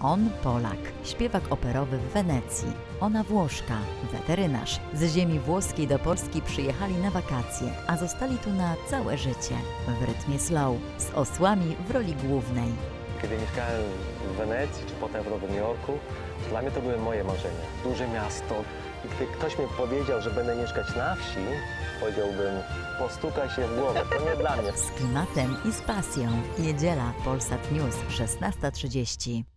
On Polak, śpiewak operowy w Wenecji. Ona Włoszka, weterynarz. Z ziemi włoskiej do Polski przyjechali na wakacje, a zostali tu na całe życie. W rytmie slow, z osłami w roli głównej. Kiedy mieszkałem w Wenecji, czy potem w Nowym Jorku, dla mnie to były moje marzenia. Duże miasto. I gdy ktoś mi powiedział, że będę mieszkać na wsi, powiedziałbym, postukaj się w głowę, to nie dla mnie. Z klimatem i z pasją. Niedziela, Polsat News, 16:30.